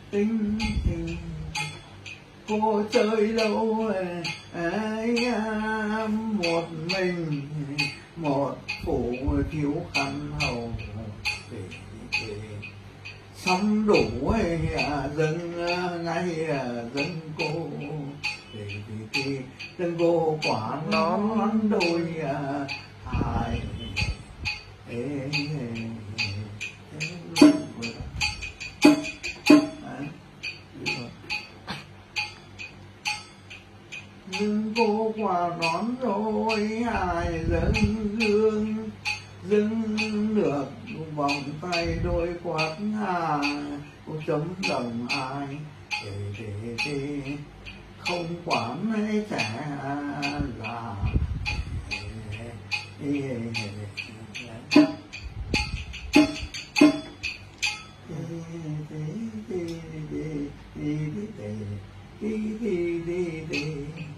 tình tình cô chơi lâu ấy, một mình một phụ thiếu khăn hầu để xong đủ dâng ngay dâng cô thì dâng cô quả nón đôi hài dâng cô quả nón đôi hài dâng gương dâng được vòng tay đôi quạt hà cô chấm đồng ai để không quản hay trẻ già đi